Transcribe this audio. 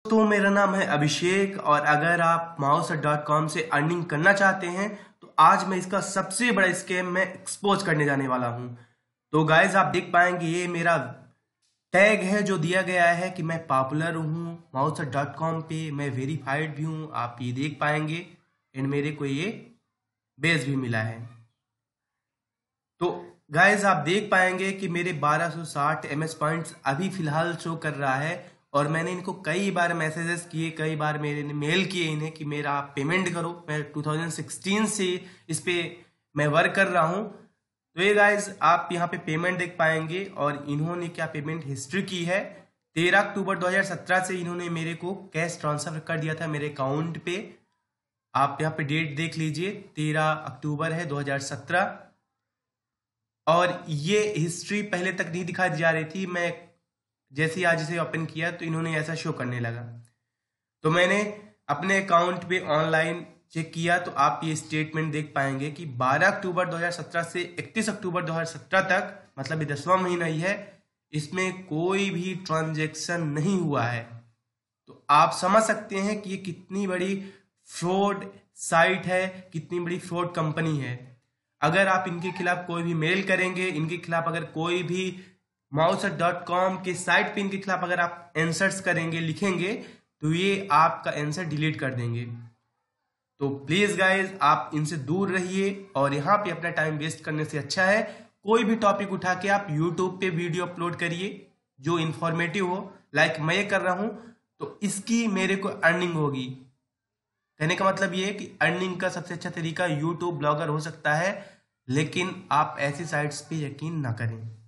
दोस्तों मेरा नाम है अभिषेक और अगर आप uthshट से अर्निंग करना चाहते हैं तो आज मैं इसका सबसे बड़ा स्कैम में एक्सपोज करने जाने वाला हूं। तो गाइज आप देख पाएंगे ये मेरा टैग है जो दिया गया है कि मैं पॉपुलर हूं uthshट पे, मैं वेरीफाइड भी हूं, आप ये देख पाएंगे एंड मेरे को ये बेस भी मिला है। तो गाइज आप देख पाएंगे कि मेरे 1260 MS पॉइंट्स अभी फिलहाल शो कर रहा है और मैंने इनको कई बार मैसेजेस किए, कई बार मेरे मेल किए इन्हें कि मेरा आप पेमेंट करो। मैं 2016 से इस पे मैं वर्क कर रहा हूँ। तो ये गाइज आप यहाँ पे पेमेंट देख पाएंगे और इन्होंने क्या पेमेंट हिस्ट्री की है। 13 अक्टूबर 2017 से इन्होंने मेरे को कैश ट्रांसफर कर दिया था मेरे अकाउंट पे। आप यहाँ पे डेट देख लीजिए, 13 अक्टूबर है 2017 और ये हिस्ट्री पहले तक नहीं दिखाई जा रही थी। मैं जैसे ही आज इसे ओपन किया तो इन्होंने ऐसा शो करने लगा। तो मैंने अपने अकाउंट पे ऑनलाइन चेक किया तो आप ये स्टेटमेंट देख पाएंगे कि 12 अक्टूबर 2017 से 31 अक्टूबर 2017 तक, मतलब ये 10वां महीना ही है, इसमें कोई भी ट्रांजैक्शन नहीं हुआ है। तो आप समझ सकते हैं कि ये कितनी बड़ी फ्रॉड साइट है, कितनी बड़ी फ्रॉड कंपनी है। अगर आप इनके खिलाफ कोई भी मेल करेंगे, इनके खिलाफ अगर कोई भी uthshट के साइट पे इनके खिलाफ अगर आप आंसर्स करेंगे, लिखेंगे, तो ये आपका आंसर डिलीट कर देंगे। तो प्लीज गाइज आप इनसे दूर रहिए और यहाँ पे अपना टाइम वेस्ट करने से अच्छा है कोई भी टॉपिक उठा के आप यूट्यूब पे वीडियो अपलोड करिए जो इन्फॉर्मेटिव हो, लाइक मैं ये कर रहा हूँ। तो इसकी मेरे को अर्निंग होगी। कहने का मतलब ये है कि अर्निंग का सबसे अच्छा तरीका यूट्यूब ब्लॉगर हो सकता है, लेकिन आप ऐसी साइट्स पे यकीन ना करें।